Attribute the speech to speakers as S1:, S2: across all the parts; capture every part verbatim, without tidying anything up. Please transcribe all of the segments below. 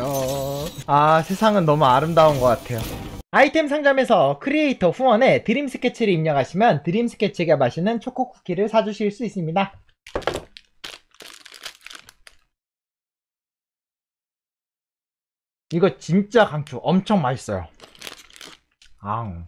S1: 아, 세상은 너무 아름다운 것 같아요. 아이템 상점에서 크리에이터 후원에 드림 스케치를 입력하시면 드림 스케치가 마시는 초코 쿠키를 사주실 수 있습니다. 이거 진짜 강추. 엄청 맛있어요. 앙.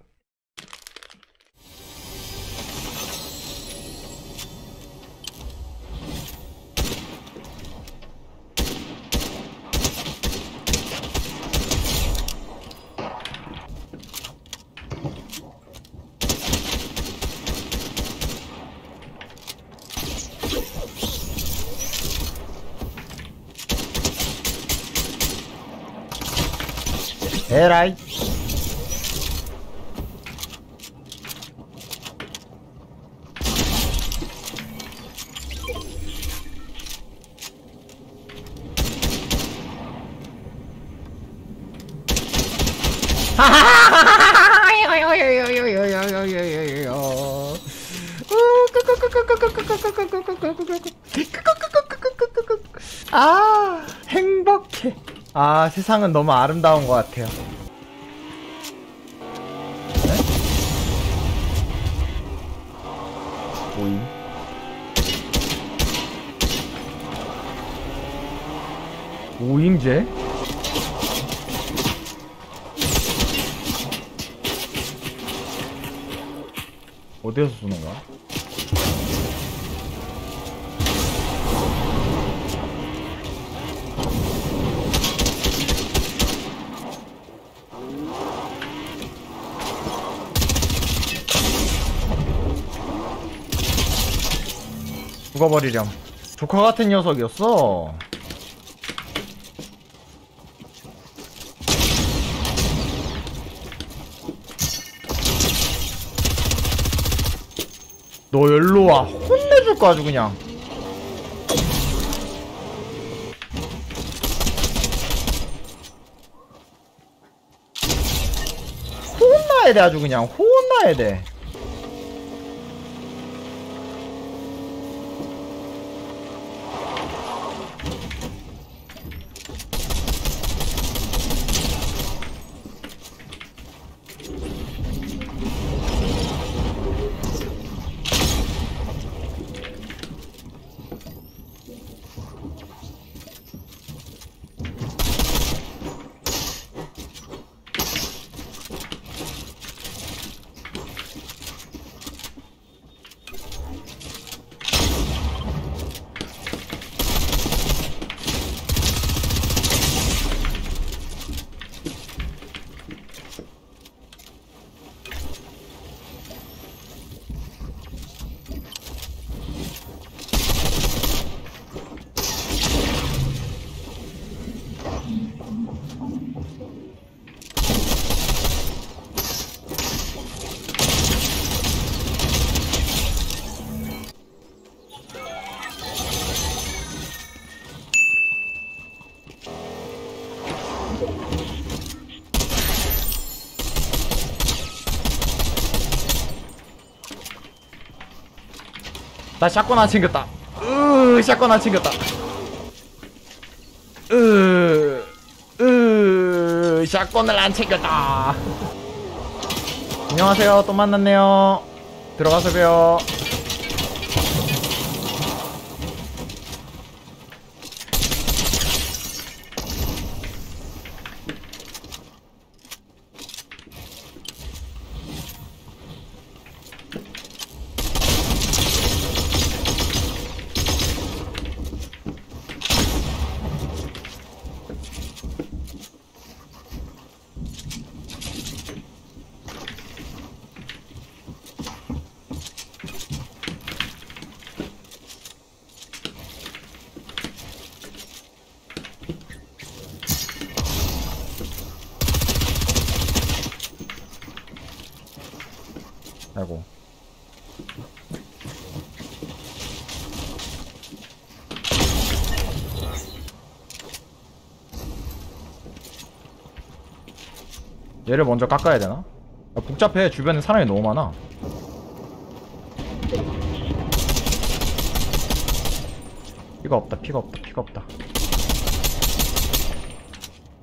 S1: 에라이. 아, 행복해. 아, 세상은 너무 아름다운 것 같아요. 네? 오잉? 오잉제? 어디에서 쏘는 거야? 죽어버리렴. 조카 같은 녀석이었어. 너 일로와. 혼내줄 거 아주 그냥. 혼나야 돼 아주 그냥. 혼나야 돼. 나 샷건 안 챙겼다. 으, 샷건 안 챙겼다. 으, 으, 샷건을 안 챙겼다. 안녕하세요. 또 만났네요. 들어가서 봬요. 아이고. 얘를 먼저 깎아야 되나? 아, 복잡해. 주변에 사람이 너무 많아. 피가 없다. 피가 없다. 피가 없다.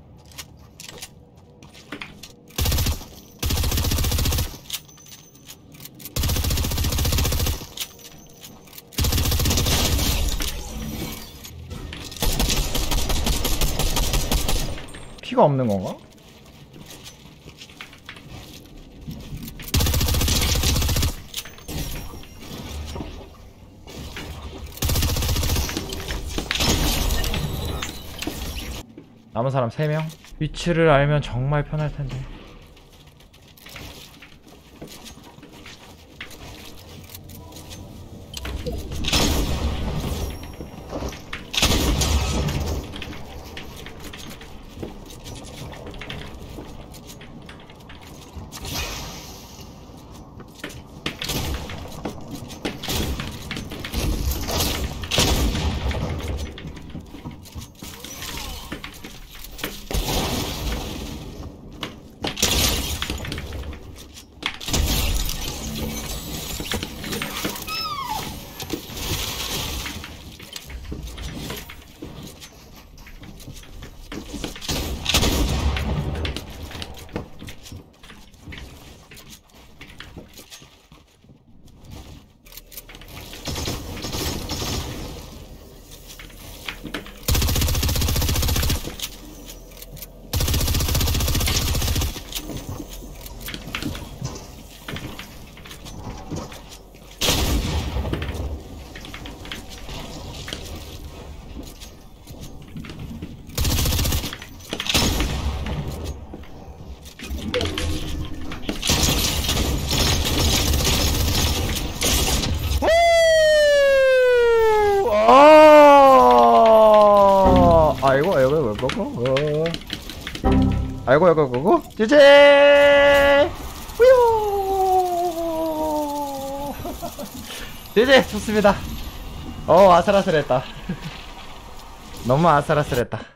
S1: 피가 없는 건가? 남은 사람 세 명? 위치를 알면 정말 편할 텐데. 아이고 아이고 아이고 아이고 아이고 아이고 아이고 제제 후유 제제 좋습니다. 어 아슬아슬했다. 너무 아슬아슬했다.